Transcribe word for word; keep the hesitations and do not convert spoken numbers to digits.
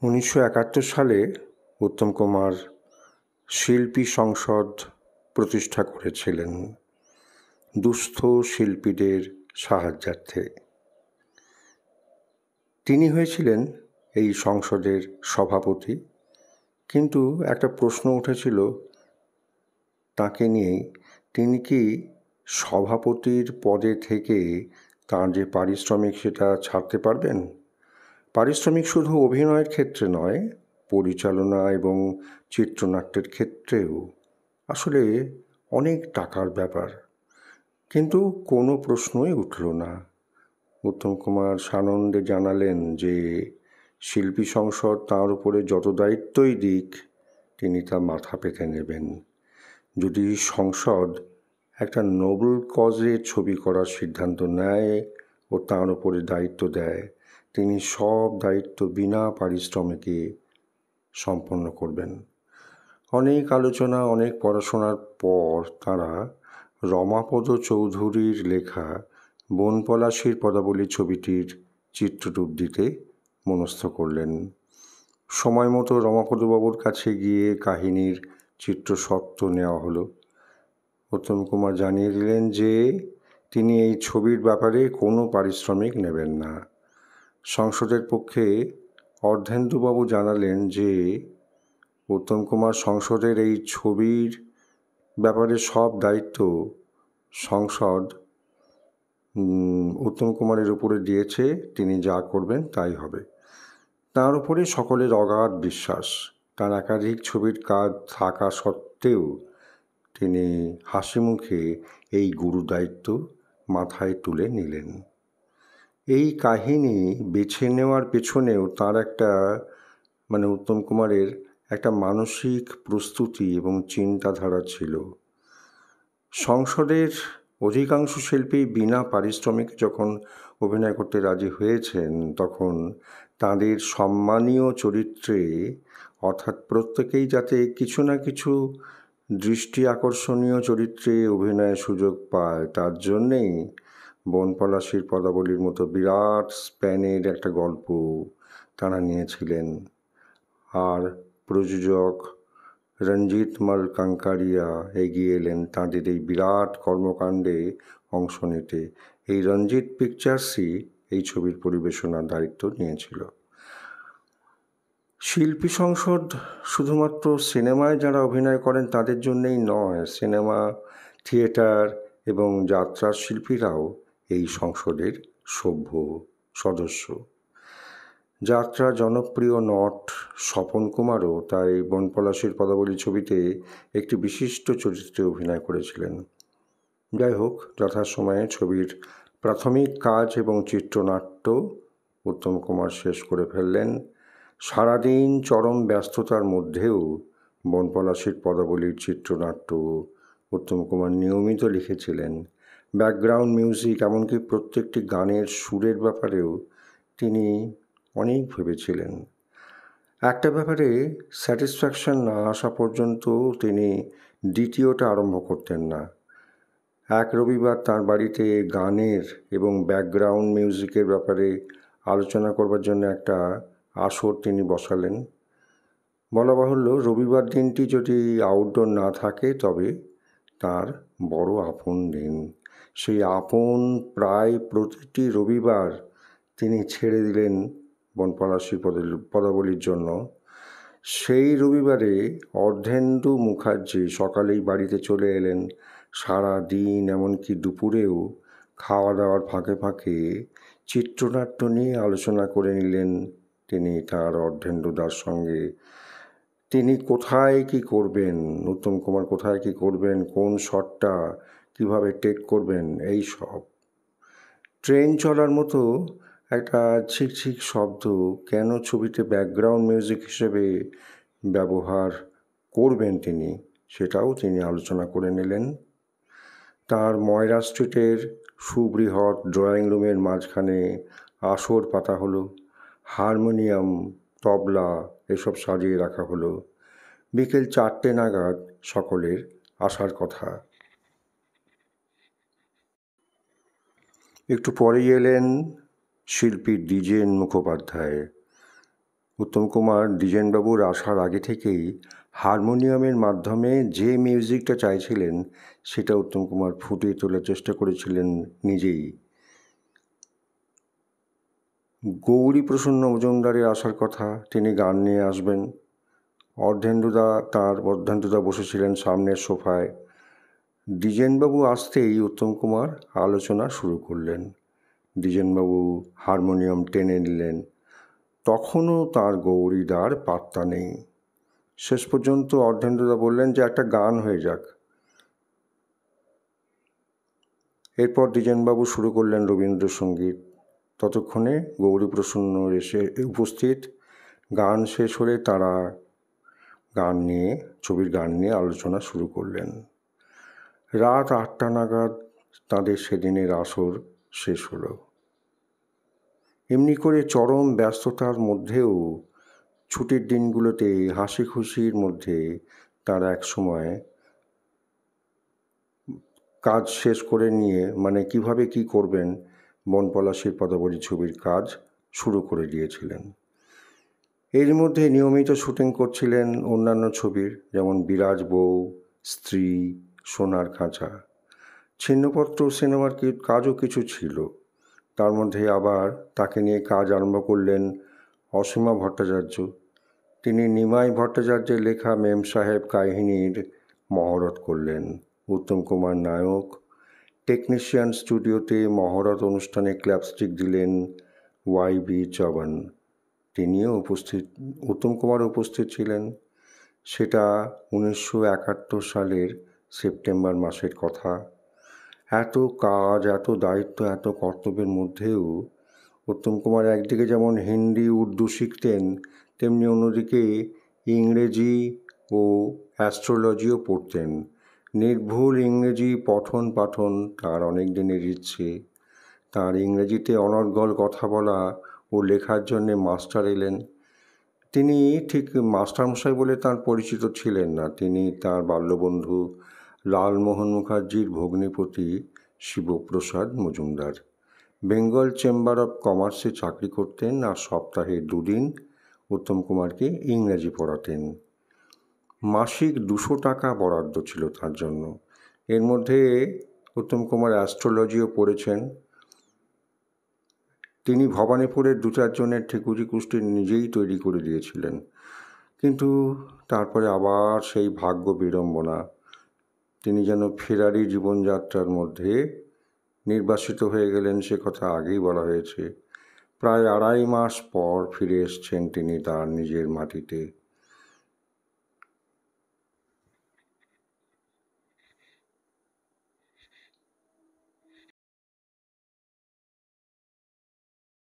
উনিশশো একাত্তর সালে উত্তম কুমার শিল্পী সংসদ প্রতিষ্ঠা করেছিলেন দুস্থ শিল্পীদের সাহায্যার্থে। তিনি হয়েছিলেন এই সংসদের সভাপতি, কিন্তু একটা প্রশ্ন উঠেছিল তাকে নিয়েই, তিনি কি সভাপতির পদে থেকে তার যে পারিশ্রমিক সেটা ছাড়তে পারবেন? পারিশ্রমিক শুধু অভিনয়ের ক্ষেত্রে নয়, পরিচালনা এবং চিত্রনাট্যের ক্ষেত্রেও আসলে অনেক টাকার ব্যাপার। কিন্তু কোনো প্রশ্নই উঠল না। উত্তম কুমার সানন্দে জানালেন যে শিল্পী সংসদ তাঁর উপরে যত দায়িত্বই দিক তিনি তা মাথা পেতে নেবেন। যদি সংসদ একটা নোবেল কজে ছবি করার সিদ্ধান্ত নেয় ও তাঁর উপরে দায়িত্ব দেয়, তিনি সব দায়িত্ব বিনা পারিশ্রমিকে সম্পন্ন করবেন। অনেক আলোচনা, অনেক পড়াশোনার পর তারা রমাপদ চৌধুরীর লেখা বনপলাশীর পদাবলী ছবিটির চিত্ররূপ দিতে মনস্থ করলেন। সময় মতো রমাপদবাবুর কাছে গিয়ে কাহিনীর চিত্রস্বত্ব নেওয়া হলো। উত্তম কুমার জানিয়ে দিলেন যে তিনি এই ছবির ব্যাপারে কোনো পারিশ্রমিক নেবেন না। সংসদের পক্ষে অর্ধেন্দুবাবু জানালেন যে উত্তম কুমার সংসদের এই ছবির ব্যাপারে সব দায়িত্ব সংসদ উত্তম কুমারের উপরে দিয়েছে, তিনি যা করবেন তাই হবে। তার উপরে সকলের অগাধ বিশ্বাস। তার একাধিক ছবির কাজ থাকা সত্ত্বেও তিনি হাসি মুখে এই গুরু দায়িত্ব মাথায় তুলে নিলেন। এই কাহিনী বেছে নেওয়ার পেছনেও তার একটা মানে উত্তম কুমারের একটা মানসিক প্রস্তুতি এবং চিন্তাধারা ছিল। সংসদের অধিকাংশ শিল্পী বিনা পারিশ্রমিক যখন অভিনয় করতে রাজি হয়েছেন, তখন তাদের সম্মানীয় চরিত্রে, অর্থাৎ প্রত্যেকেই যাতে কিছু না কিছু দৃষ্টি আকর্ষণীয় চরিত্রে অভিনয়ের সুযোগ পায়, তার জন্যেই বনপলাশীর পদাবলীর মতো বিরাট স্প্যানের একটা গল্প তারা নিয়েছিলেন। আর প্রযোজক রঞ্জিত মাল কাঙ্কারিয়া এগিয়ে এলেন তাঁদের এই বিরাট কর্মকাণ্ডে অংশ নিতে। এই রঞ্জিত পিকচার্সই এই ছবির পরিবেশনার দায়িত্ব নিয়েছিল। শিল্পী সংসদ শুধুমাত্র সিনেমায় যারা অভিনয় করেন তাদের জন্যেই নয়, সিনেমা, থিয়েটার এবং যাত্রার শিল্পীরাও এই সংসদের সভ্য সদস্য। যাত্রা জনপ্রিয় নট স্বপন কুমারও তাই বনপলাশীর পদাবলী ছবিতে একটি বিশিষ্ট চরিত্রে অভিনয় করেছিলেন। যাই হোক, যথাসময়ে ছবির প্রাথমিক কাজ এবং চিত্রনাট্য উত্তম কুমার শেষ করে ফেললেন। সারাদিন চরম ব্যস্ততার মধ্যেও বনপলাশীর পদাবলীর চিত্রনাট্য উত্তম কুমার নিয়মিত লিখেছিলেন। ব্যাকগ্রাউন্ড মিউজিক, এমনকি প্রত্যেকটি গানের সুরের ব্যাপারেও তিনি অনেক ভেবেছিলেন। একটা ব্যাপারে স্যাটিসফ্যাকশন না আসা পর্যন্ত তিনি দ্বিতীয়টা আরম্ভ করতেন না। এক রবিবার তার বাড়িতে গানের এবং ব্যাকগ্রাউন্ড মিউজিকের ব্যাপারে আলোচনা করবার জন্য একটা আসর তিনি বসালেন। বলা বাহুল্য, রবিবার দিনটি যদি আউটডোর না থাকে তবে তার বড় আপন দিন। সেই আপন প্রায় প্রতিটি রবিবার তিনি ছেড়ে দিলেন বনপলাশীর পদাবলীর জন্য। সেই রবিবারে অর্ধেন্দু মুখার্জি সকালেই বাড়িতে চলে এলেন। সারা দিন, এমনকি দুপুরেও খাওয়া দাওয়ার ফাঁকে ফাঁকে চিত্রনাট্য নিয়ে আলোচনা করে নিলেন তিনি তার অর্ধেন্দুদার সঙ্গে। তিনি কোথায় কি করবেন, উত্তম কুমার কোথায় কি করবেন, কোন শটটা কিভাবে টেক করবেন, এই সব। ট্রেন চলার মতো একটা ঝিকঝিক শব্দ কেন ছবিতে ব্যাকগ্রাউন্ড মিউজিক হিসেবে ব্যবহার করবেন তিনি, সেটাও তিনি আলোচনা করে নিলেন। তার ময়রা স্ট্রিটের সুবৃহৎ ড্রয়িং রুমের মাঝখানে আসর পাতা হলো। হারমোনিয়াম, তবলা এসব সাজিয়ে রাখা হলো। বিকেল চারটে নাগাদ সকলের আসার কথা। একটু পরেই এলেন শিল্পী দ্বিজেন মুখোপাধ্যায়। উত্তম কুমার দ্বিজেনবাবুর আসার আগে থেকেই হারমোনিয়ামের মাধ্যমে যে মিউজিকটা চাইছিলেন সেটা উত্তম কুমার ফুটিয়ে তোলার চেষ্টা করেছিলেন নিজেই। গৌরীপ্রসন্ন মজুমদারের আসার কথা, তিনি গান নিয়ে আসবেন। অর্ধেন্দুদা তার অর্ধেন্দুদা বসেছিলেন সামনের সোফায়। দ্বিজেনবাবু আসতেই উত্তম কুমার আলোচনা শুরু করলেন। দ্বিজেনবাবু হারমোনিয়াম টেনে নিলেন। তখনও তার গৌরীদার পাত্তা নেই। শেষ পর্যন্ত অর্ধেন্দুদা বললেন যে একটা গান হয়ে যাক। এরপর দ্বিজেনবাবু শুরু করলেন রবীন্দ্রসঙ্গীত। ততক্ষণে গৌরীপ্রসন্ন এসে উপস্থিত। গান শেষ হলে তারা গান নিয়ে ছবির গান নিয়ে আলোচনা শুরু করলেন। রাত আটটা নাগাদ তাদের সেদিনের আসর শেষ হলো। এমনি করে চরম ব্যস্ততার মধ্যেও ছুটির দিনগুলোতে হাসি খুশির মধ্যে তারা এক সময় কাজ শেষ করে নিয়ে, মানে কিভাবে কি করবেন, বনপলাশির পদাবলী ছবির কাজ শুরু করে দিয়েছিলেন। এর মধ্যে নিয়মিত শুটিং করছিলেন অন্যান্য ছবির, যেমন বিরাজ বউ, স্ত্রী, সোনার খাঁচা। ছিন্নপত্র সিনেমার কাজও কিছু ছিল। তার মধ্যে আবার তাকে নিয়ে কাজ আরম্ভ করলেন অসীমা ভট্টাচার্য। তিনি নিমাই ভট্টাচার্যের লেখা মেম সাহেব কাহিনীর মহরত করলেন। উত্তম কুমার নায়ক। টেকনিশিয়ান স্টুডিওতে মহরত অনুষ্ঠানে ক্ল্যাপস্টিক দিলেন ওয়াই বি চবন। তিনিও উপস্থিত, উত্তম কুমার উপস্থিত ছিলেন। সেটা উনিশশো একাত্তর সালের সেপ্টেম্বর মাসের কথা। এত কাজ, এত দায়িত্ব, এত কর্তব্যের মধ্যেও উত্তম কুমার একদিকে যেমন হিন্দি উর্দু শিখতেন, তেমনি অন্যদিকে ইংরেজি ও অ্যাস্ট্রোলজিও পড়তেন। নির্ভুল ইংরেজি পঠন পাঠন তার অনেক দিনের ইচ্ছে। তার ইংরেজিতে অনর্গল কথা বলা ও লেখার জন্যে মাস্টার এলেন। তিনি ঠিক মাস্টারমশাই বলে তার পরিচিত ছিলেন না। তিনি তার বাল্যবন্ধু লালমোহন মুখার্জির ভগ্নিপতি শিবপ্রসাদ মজুমদার। বেঙ্গল চেম্বার অফ কমার্সে চাকরি করতেন আর সপ্তাহে দুদিন উত্তম কুমারকে ইংরেজি পড়াতেন। মাসিক দুশো টাকা বরাদ্দ ছিল তার জন্য। এর মধ্যে উত্তম কুমার অ্যাস্ট্রোলজিও পড়েছেন। তিনি ভবানীপুরের দু চারজনের ঠিকুজি কুষ্টি নিজেই তৈরি করে দিয়েছিলেন। কিন্তু তারপরে আবার সেই ভাগ্য বিড়ম্বনা। তিনি যেন ফেরারি জীবনযাত্রার মধ্যে নির্বাসিত হয়ে গেলেন, সে কথা আগেই বলা হয়েছে। প্রায় আড়াই মাস পর ফিরে এসছেন তিনি তার নিজের মাটিতে।